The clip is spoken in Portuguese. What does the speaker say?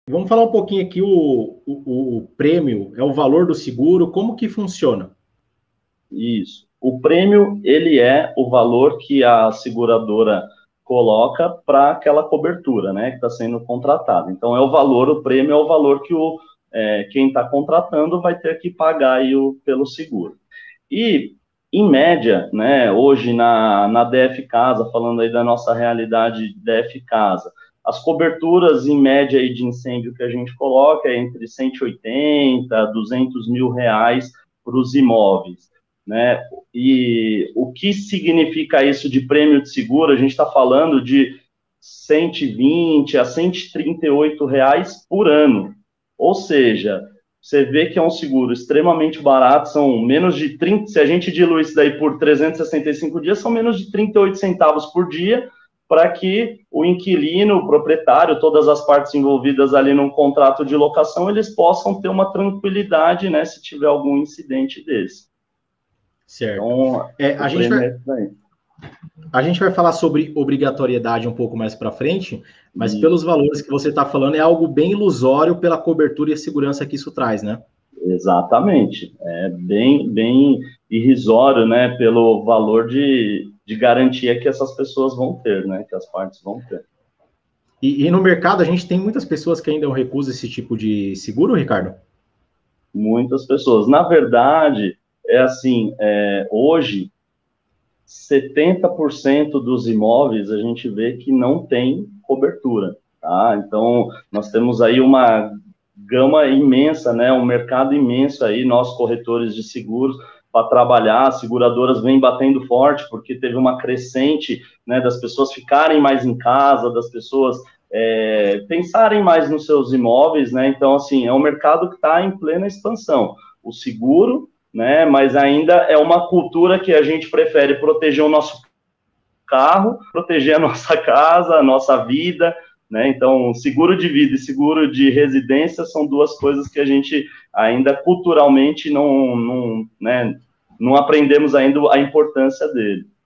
Vamos falar um pouquinho aqui, o prêmio é o valor do seguro, como que funciona? Isso. O prêmio, ele é o valor que a seguradora coloca para aquela cobertura, né, que está sendo contratada. Então, é o valor, o prêmio é o valor que quem está contratando vai ter que pagar aí pelo seguro. E, em média, né, hoje na DF Casa, falando aí da nossa realidade DF Casa, as coberturas, em média, aí de incêndio que a gente coloca é entre 180 a 200 mil reais para os imóveis, né? E o que significa isso de prêmio de seguro? A gente está falando de 120 a 138 reais por ano. Ou seja, você vê que é um seguro extremamente barato, são menos de 30, se a gente dilui isso daí por 365 dias, são menos de 38 centavos por dia, para que o inquilino, o proprietário, todas as partes envolvidas ali num contrato de locação, eles possam ter uma tranquilidade, né, se tiver algum incidente desse. Certo. Então, É, o prêmio é isso aí. a gente vai falar sobre obrigatoriedade um pouco mais para frente, mas E, pelos valores que você está falando, é algo bem ilusório pela cobertura e segurança que isso traz, né? exatamente. É bem irrisório, né, pelo valor de garantia que essas pessoas vão ter, né, que as partes vão ter. E no mercado, a gente tem muitas pessoas que ainda recusam esse tipo de seguro, Ricardo? Muitas pessoas. Na verdade, é assim, hoje, 70% dos imóveis a gente vê que não tem cobertura, tá? Então, nós temos aí uma gama imensa, né? Um mercado imenso aí, nós corretores de seguros, para trabalhar, as seguradoras vêm batendo forte, porque teve uma crescente, né, das pessoas ficarem mais em casa, das pessoas pensarem mais nos seus imóveis, né? Então, assim, é um mercado que está em plena expansão. O seguro, né? Mas ainda é uma cultura que a gente prefere proteger o nosso carro, proteger a nossa casa, a nossa vida, né? Então, seguro de vida e seguro de residência são duas coisas que a gente ainda culturalmente não aprendemos ainda a importância dele.